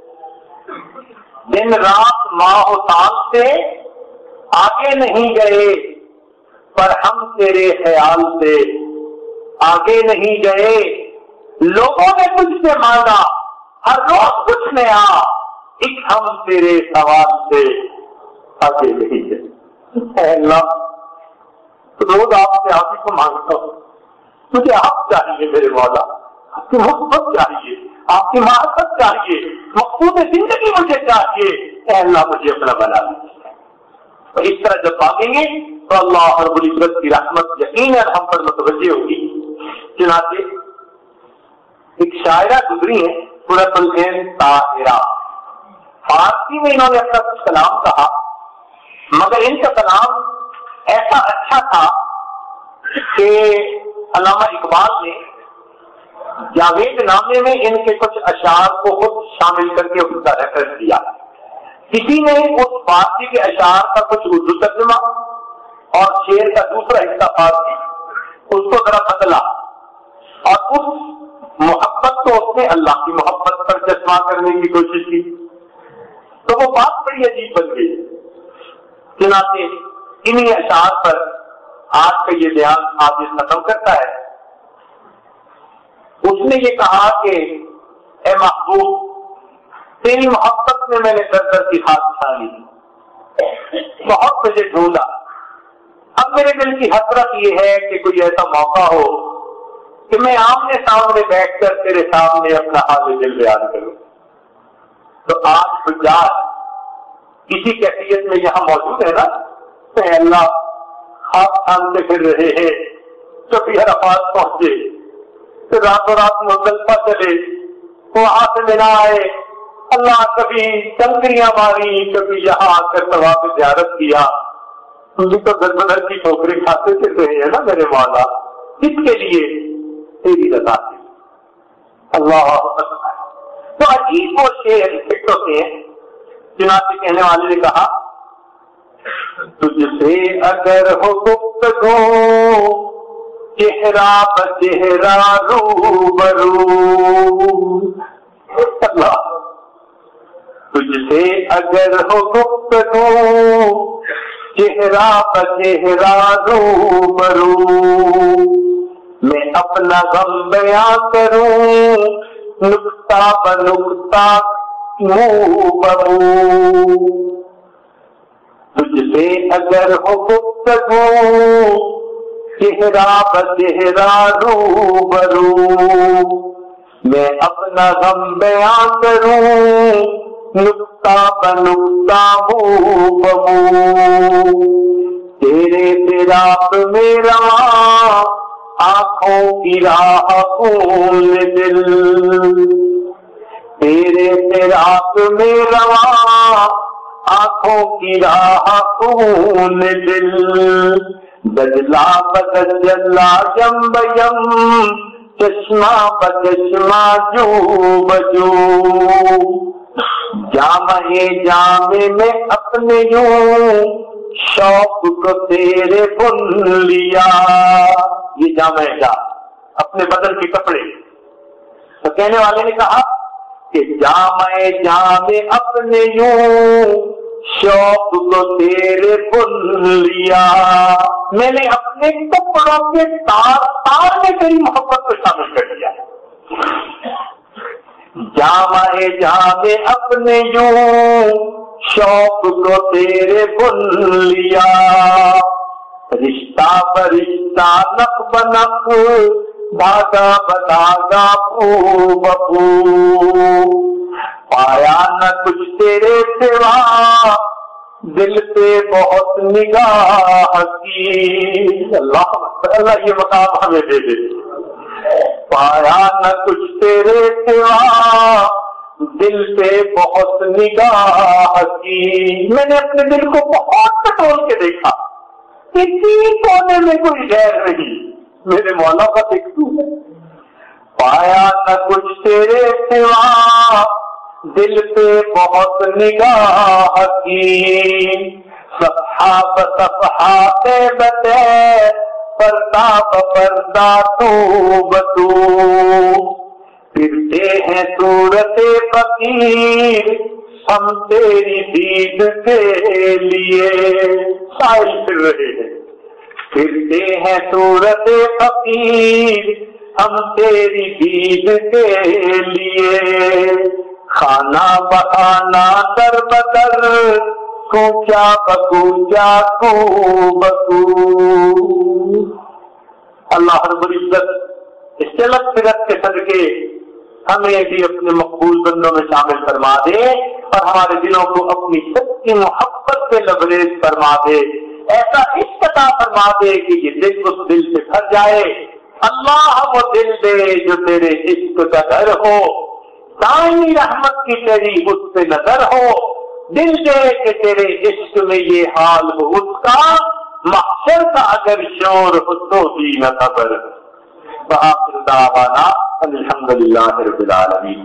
دن رات ماہ و سال سے آگے نہیں گئے، پر ہم تیرے خیال سے آگے نہیں گئے. لوگوں نے تجھ سے مانگا ہر روز کچھ نیا، ایک ہم تیرے سوال سے آگے نہیں گئے. اے اللہ روز آپ سے آپ ہی کو مانگتا ہوں، مجھے آپ چاہیے میرے مولا، آپ کی محبت چاہیے، آپ کی معرفت چاہیے، مقصود زندگی مجھے چاہیے، اے اللہ مجھے اپنا بنا لیجیے۔ اور اس طرح جب مانگیں گے تو اللہ رب العزت کی رحمت یقیناً ہم پر متوجہ ہوگی۔ چنانچہ ایک شاعرہ گزری ہے سورۃ العین طاہرہ، فارسی میں انہوں نے اپنا کچھ کلام کہا، مگر ان کا کلام ایسا اچھا تھا کہ علامہ اقبال نے جاوید نامے میں ان کے کچھ اشعار کو خود شامل کر کے اس کا ریفرنس دیا۔ کسی نے اس فارسی کے اشعار کا کچھ اردو ترجمہ اور شعر کا دوسرا حصہ فارسی اس کو ذرا بدلا، اور اس محبت کو اس نے اللہ کی محبت پر چشمہ کرنے کی کوشش کی، تو وہ بات بڑی عجیب بن گئی۔ چنانچہ انہی اشعار پر آج کا یہ بیان آپ یہ ختم کرتا ہے۔ اس نے یہ کہا کہ اے محبوب، تیری محبت میں میں نے در در کی خاک چھانی، بہت مجھے ڈھونڈا، اب میرے دل کی حسرت یہ ہے کہ کوئی ایسا موقع ہو کہ میں آمنے سامنے بیٹھ کر تیرے سامنے اپنا حال دل بیان کروں۔ تو آج حجاج کسی کیفیت میں یہاں موجود ہے نا، اے اللہ خواب چھانتے پھر رہے ہیں، کبھی عرفات پہنچے، پھر راتوں رات مزدلفہ چلے، وہاں سے منا آئے، اللہ کبھی کنکریاں ماری، کبھی یہاں آ کر طواف زیارت کیا، تم تو در بدر کی ٹھوکریں کھاتے پھر رہے ہیں نا میرے مولا، کس کے لیے؟ تیری رضا سے۔ اللہ اکبر۔ تو عجیب وہ شعر فٹ ہوتے ہیں۔ چنانچہ کہنے والے نے کہا، تجھ سے اگر ہو گفتگو چہرہ بچہرہ روبرو، اللہ، تجھ سے اگر ہو گفتگو چہرہ بچہرہ روبرو، میں اپنا غم بیان کروں نکتہ بنکتہ منہ بمنہ، تجھ سے اگر ہو گفتگو چہرہ بچہرہ روبرو، میں اپنا غم بیان کروں نکتہ بنکتہ منہ بمنہ، تیرے فراق میں رواں آنکھوں کی راہ خون دل، تیرے فراق میں رواں آنکھوں کی راہ خون دل، دجلا بدجلا یم بیم چشمہ بچشمہ جو بجو، جامع جامع میں اپنے یوں شوق کو تیرے بن لیا، یہ جامع جام اپنے بدن کے کپڑے۔ تو کہنے والے نے کہا کہ جامع جامع اپنے یوں شوق کو تیرے بن لیا، میں نے اپنے کپڑوں کے تار تار میں تیری محبت کو شامل کر دیا۔ جامع جامع اپنے یوں شوق کو تیرے بن لیا، رشتہ برشتہ نق بنق دھاگا بدھاگا پھو بپھو، پایا نہ کچھ تیرے سوا دل پہ بہت نگاہ کی، اللہ اللہ یہ مقام ہمیں دے دے، پایا نہ کچھ تیرے سوا دل پہ بہت نگاہ کی، میں نے اپنے دل کو بہت ٹٹول کے دیکھا، کسی کونے میں کوئی غیر نہیں، میرے مولا کا ایک تو ہے، پایا نہ کچھ تیرے سوا دل پہ بہت نگاہ کی، صفحہ بصفحہ بتے پردہ بپردہ تو بتو، پھرتے ہیں صورت فقیر ہم تیری دید کے لیے، سائل پھر رہے ہیں، پھرتے ہیں صورت فقیر ہم تیری دید کے لیے، کھانا بکھانا در بدر کوچا بکوچا کو بکو، اللہ رب العزت اس چلت پھرت کے صدقے ہمیں بھی اپنے مقبول بندوں میں شامل فرما دے اور ہمارے دلوں کو اپنی سچی محبت سے لبریز فرما دے، ایسا عشق عطا فرما دے کہ یہ دل اس دل سے بھر جائے۔ اللہ وہ دل دے جو تیرے عشق کا گھر ہو، دائمی رحمت کی تیری اس پہ نظر ہو، دل دے کہ تیرے عشق میں یہ حال ہو اس کا، محشر کا اگر شور ہو تو بھی نہ خبر۔ وآخر دعوانا الحمدللہ رب العالمین۔